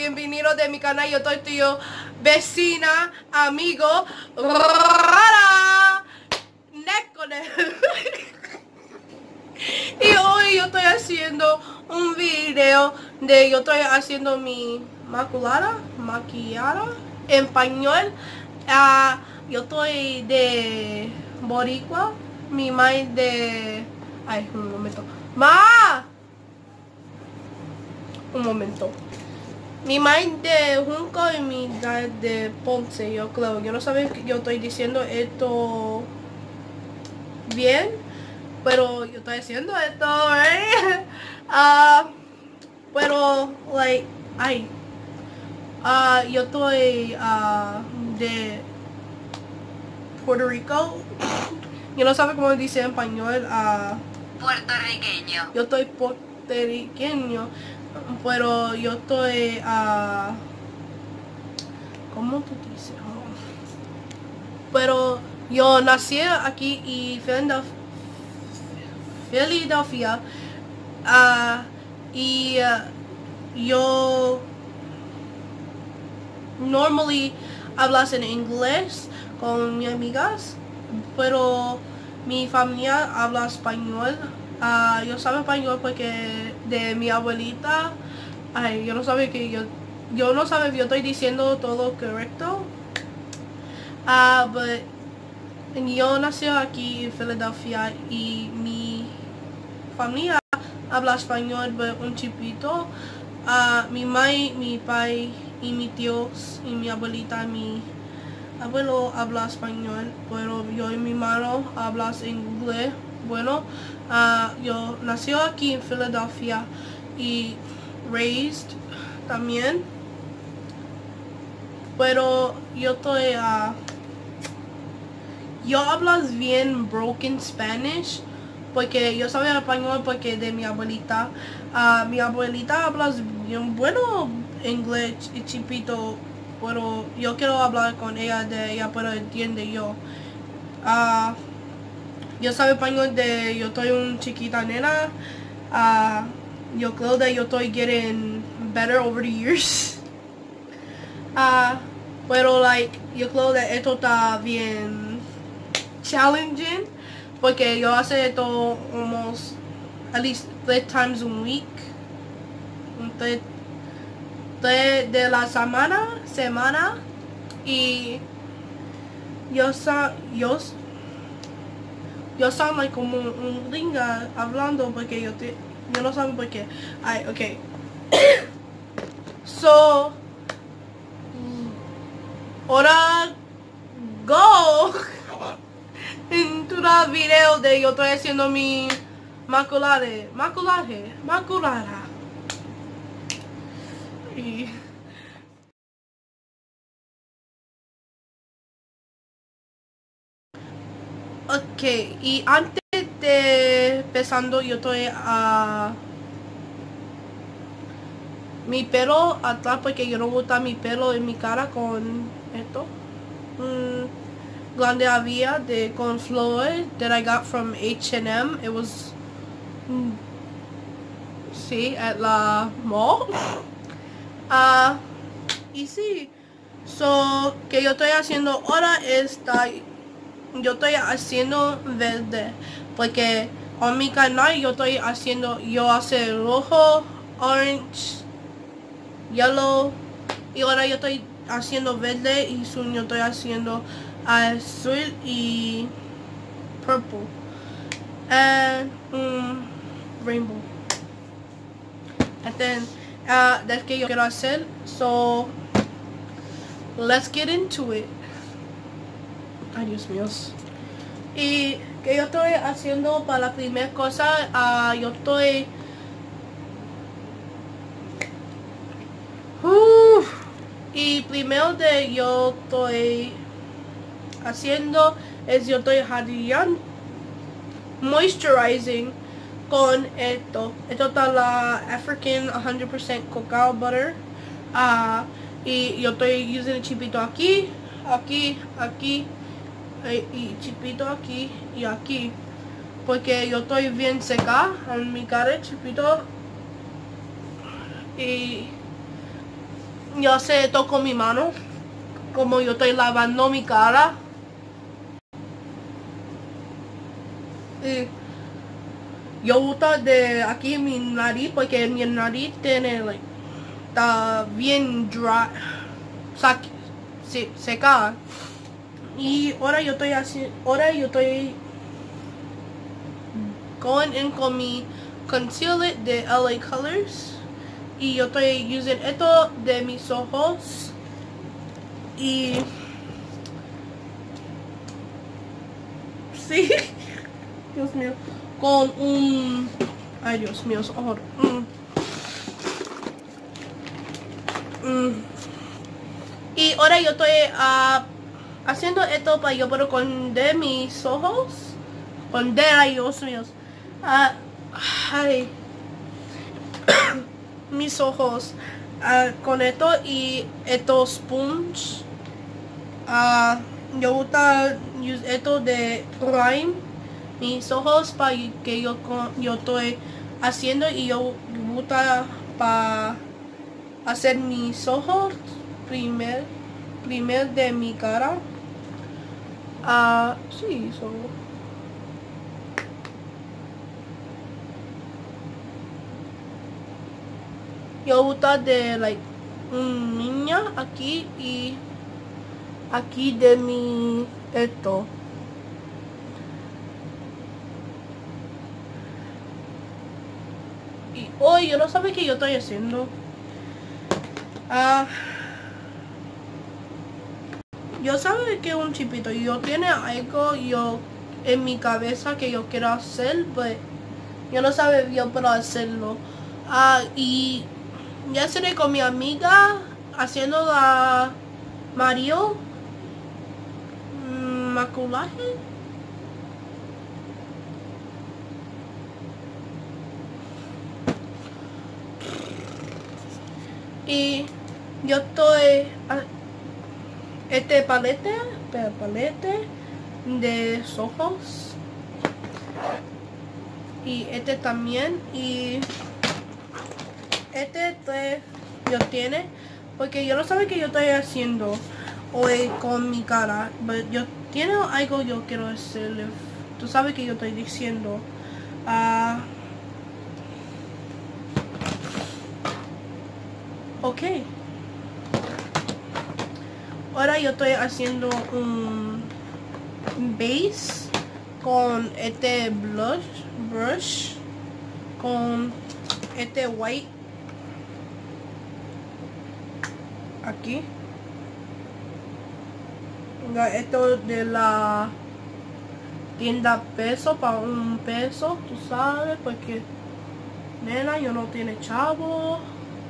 bienvenido de mi canal. Yo estoy tu vecina, amigo, rara, y hoy yo estoy haciendo un video de yo estoy haciendo mi maquillada en español. Yo estoy de boricua, mi mamá de... Ay, un momento. Un momento. Mi mamá de Junco y mi dad de Ponce, yo creo. Yo no sé que yo estoy diciendo esto bien, pero yo estoy haciendo esto, right? Pero, like, yo estoy de Puerto Rico. Yo no sé cómo dice en español. Puertorriqueño. Yo estoy puertorriqueño, pero yo estoy ¿cómo tú dices? Pero yo nací aquí y Philadelphia, y yo normally hablas en inglés con mis amigas, pero mi familia habla español. Yo sabía español porque de mi abuelita. Yo no sabía que yo no sabía que yo estoy diciendo todo correcto. But yo nací aquí en Filadelfia y mi familia habla español, pero un chipito. Mi mamá, mi pai y mis tíos y mi abuelita, mi abuelo habla español, pero yo y mi hermano hablas inglés. Bueno, yo nací aquí en Filadelfia y raised también, pero yo estoy yo hablas bien broken Spanish porque yo sabía español porque de mi abuelita. Mi abuelita habla bien bueno inglés y chipito, pero yo quiero hablar con ella de ella, pero entiende yo. Yo sabía español de yo estoy un chiquita nena. Yo creo que yo estoy getting better over the years. Pero like yo creo que esto está bien challenging porque yo hace esto almost at least 3 times a week. De la semana y yo sound like como un gringa hablando porque yo no sé por qué. Okay. So, ahora go into the video de yo estoy haciendo mi maculada. Y ok, y antes de empezando yo estoy mi pelo atrás porque yo no gusta mi pelo en mi cara con esto. Grande había con flores that I got from H&M. It was sí, at la mall. Y sí, so que yo estoy haciendo ahora yo estoy haciendo verde porque en mi canal yo estoy haciendo hace rojo, orange, yellow, y ahora yo estoy haciendo verde y yo estoy haciendo azul y purple and rainbow. And then that's que yo quiero hacer. So let's get into it. Ay, Dios mío. Y que yo estoy haciendo para la primera cosa, yo estoy y primero de yo estoy haciendo es yo estoy moisturizing con esto está la African 100% cacao butter. Y yo estoy usando el chipito aquí y chipito aquí y aquí porque yo estoy bien seca en mi cara, chipito, y yo hace esto con mi mano, como yo estoy lavando mi cara. Y yo uso de aquí mi nariz porque mi nariz tiene, like, está bien dry, seca. Y ahora yo estoy going in con mi concealer de LA Colors. Y yo estoy usando esto de mis ojos. Y sí, Dios mío, con un, ay Dios mío, horror. Y ahora yo estoy haciendo esto para yo poder esconder mis ojos. Ay Dios mío. Ay, mis ojos con esto y estos sponge. Yo uso esto de prime mis ojos para que yo estoy haciendo, y yo uso para hacer mis ojos primer de mi cara. Sí, yo uso de like niña aquí y aquí de mi esto. Y hoy yo no sabe qué yo estoy haciendo. Yo sabe que un chipito, yo tiene algo yo en mi cabeza que yo quiero hacer, pero yo no sabe yo puedo hacerlo. Y ya seré con mi amiga haciendo la Mario maculaje. Y yo estoy este palete de ojos, y este también, y este yo tiene porque yo no sabe que yo estoy haciendo hoy con mi cara, pero yo tiene algo yo quiero hacerle. Tú sabes que yo estoy diciendo ok. Ahora yo estoy haciendo un base con este brush con este white aquí. Esto de la tienda Peso, para $1, tú sabes, porque nena, yo no tiene chavo.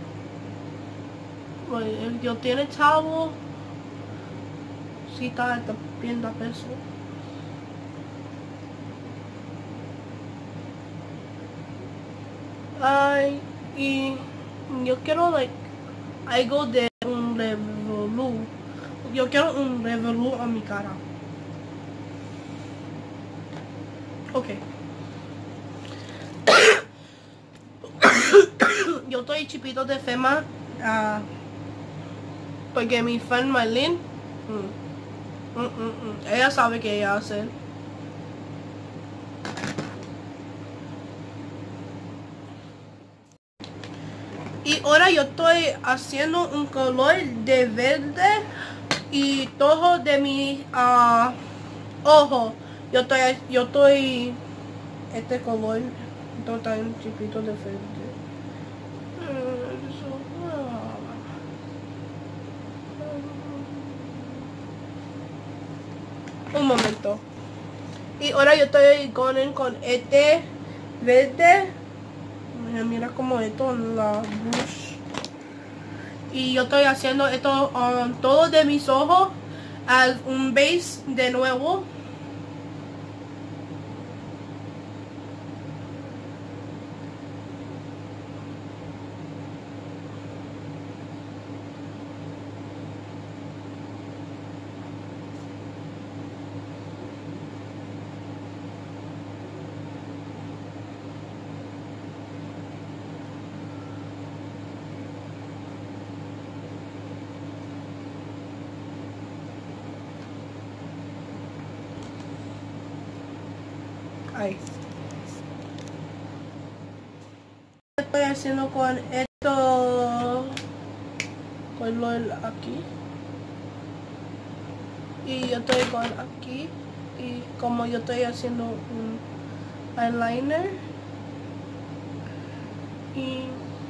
Yo tiene chavo. Sí, está esta tienda Peso. Ay, y yo quiero like algo de un revolú. Yo quiero un revolú a mi cara. Ok. Yo estoy chipito de Fema porque mi fan Marlene ella sabe que ella hace. Y ahora yo estoy haciendo un color de verde y todo de mi ojo. Yo estoy este color, está un chipito de verde. Un momento. Y ahora yo estoy con este verde. Mira como esto en la brush. Y yo estoy haciendo esto todo de mis ojos as un base de nuevo. Ay. Estoy haciendo con esto color aquí. Y yo estoy con aquí. Y como yo estoy haciendo un eyeliner. Y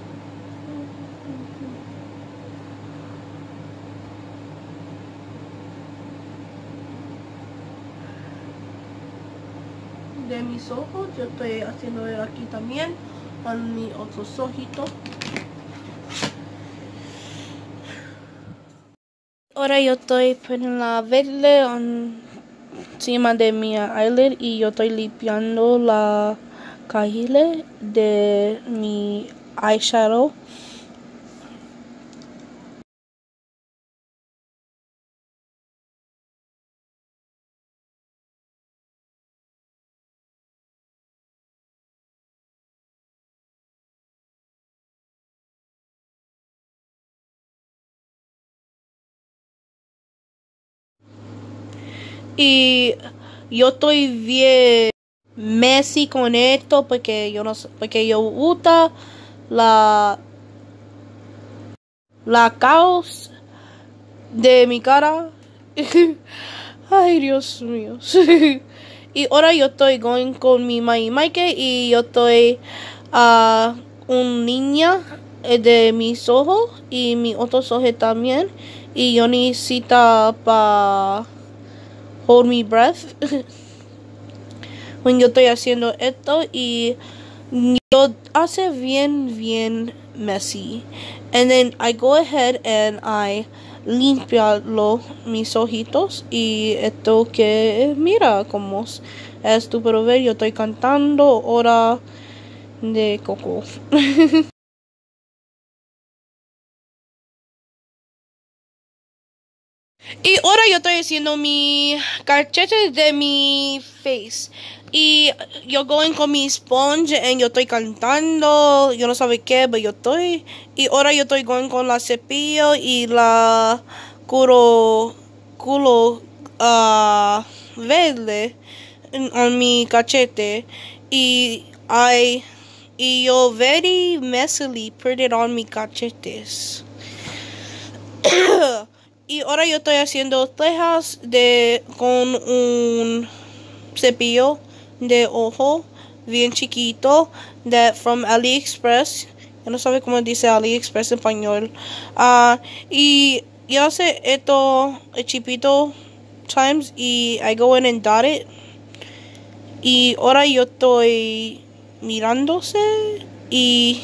de mis ojos, yo estoy haciendo aquí también con mis otros ojitos. Ahora yo estoy poniendo la verde encima de mi eyelid y yo estoy limpiando la cajile de mi eyeshadow. Y yo estoy bien messy con esto porque yo no sé, porque yo uso la caos de mi cara. Ay, Dios mío. Y ahora yo estoy going con mi Mike y yo estoy un niña de mis ojos y mis otros ojos también. Y yo necesito para hold my breath cuando yo estoy haciendo esto y yo hace bien messy. And then I go ahead and I limpiarlo mis ojitos y esto que mira como es tu puedo ver, yo estoy cantando hora de coco. Y ahora yo estoy haciendo mi cachete de mi face. Y yo going con mi sponge y yo estoy cantando. Yo no sabe qué, pero yo estoy. Y ahora yo estoy going con la cepillo y la culo verde en mi cachete. Y yo very messily put it on mi cachetes. Y ahora yo estoy haciendo cejas con un cepillo de ojo bien chiquito from AliExpress. Yo no sabe cómo dice AliExpress en español. Y yo hace esto chiquito times y I go in and dot it. Y ahora yo estoy mirándose y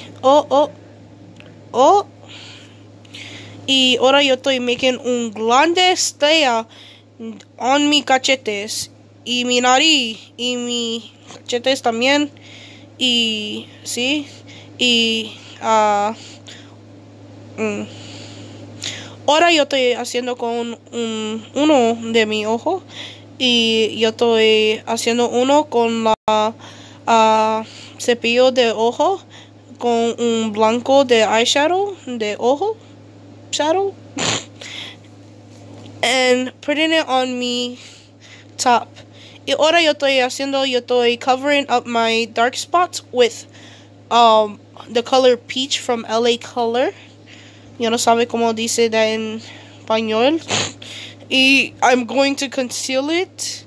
y ahora yo estoy making un grande estrella en mis cachetes. Y mi nariz. Y mis cachetes también. Y sí. Y ahora yo estoy haciendo con uno de mis ojos. Y yo estoy haciendo uno con la cepillo de ojo. Con un blanco de eyeshadow de ojo. Shadow and putting it on me top. Y ahora yo estoy covering up my dark spots with the color peach from LA Color. Yo no sabe cómo dice that en español. Y I'm going to conceal it.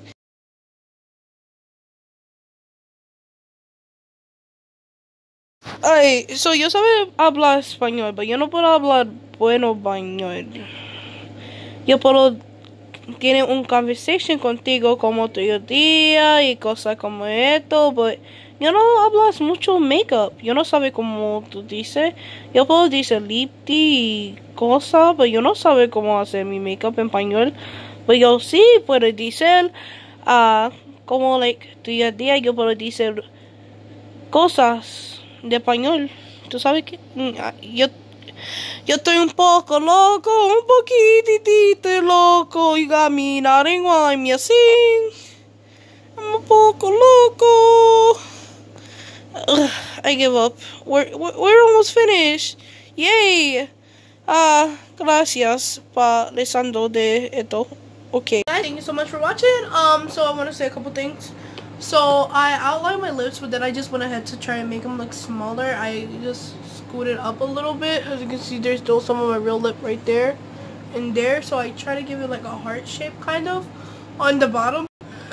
Ay, yo sabe hablar español, pero yo no puedo hablar bueno español. Yo puedo tener un conversation contigo como tu día y cosas como esto, pero yo no hablas mucho makeup. Yo no sabe cómo tú dices. Yo puedo decir lipty y cosas, pero yo no sabe cómo hacer mi makeup en español. Pero yo sí puedo decir como tu día yo puedo decir cosas de español. ¿Tú sabes qué? Yo estoy un poco loco, un poquitito loco. You got me nodding while I'm yelling. I'm un poco loco. Ugh, I give up. We're almost finished. Yay. Gracias pa lesando de esto. Okay. Guys, thank you so much for watching. So I want to say a couple things. So I outlined my lips, but then I just went ahead to try and make them look smaller. I just scooted up a little bit. As you can see, there's still some of my real lip right there and there. So I try to give it like a heart shape kind of on the bottom.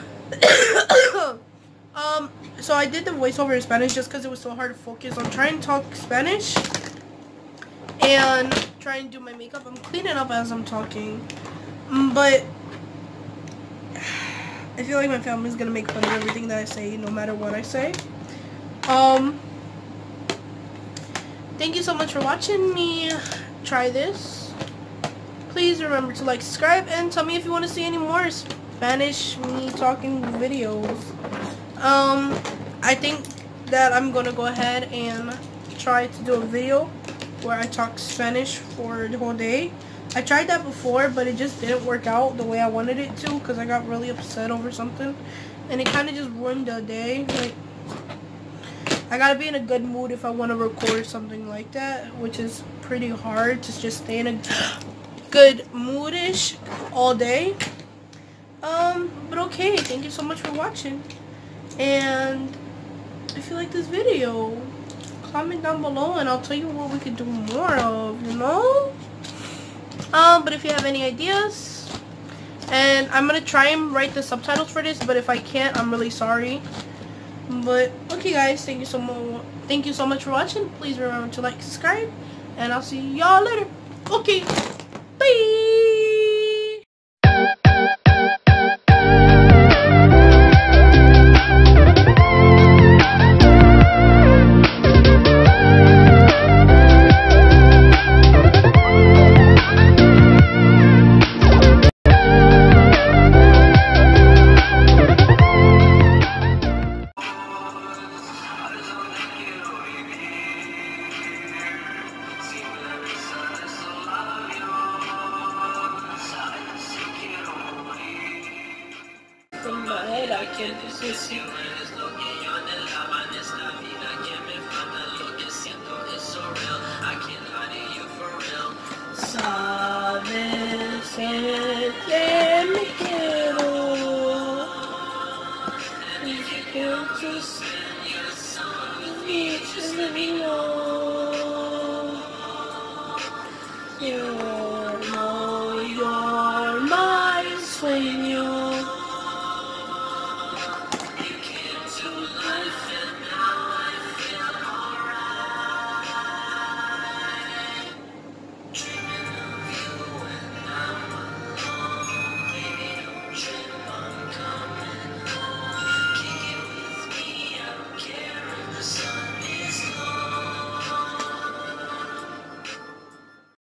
So I did the voiceover in Spanish just because it was so hard to focus. I'm trying to talk Spanish and trying to do my makeup. I'm cleaning up as I'm talking, but I feel like my family's gonna make fun of everything that I say, no matter what I say. Thank you so much for watching me try this. Please remember to like, subscribe, and tell me if you want to see any more Spanish me talking videos. I think that I'm gonna go ahead and try to do a video where I talk Spanish for the whole day. I tried that before, but it just didn't work out the way I wanted it to, because I got really upset over something, and it kind of just ruined the day. Like, I gotta be in a good mood if I want to record something like that, which is pretty hard to just stay in a good mood-ish all day. But okay, thank you so much for watching, and if you like this video, comment down below and I'll tell you what we could do more of, you know? But if you have any ideas, and I'm gonna try and write the subtitles for this, but if I can't, I'm really sorry. But okay guys, thank you so much for watching. Please remember to like, subscribe, and I'll see y'all later. Okay, bye. From my head, I can't resist you. Sabes que me quiero. You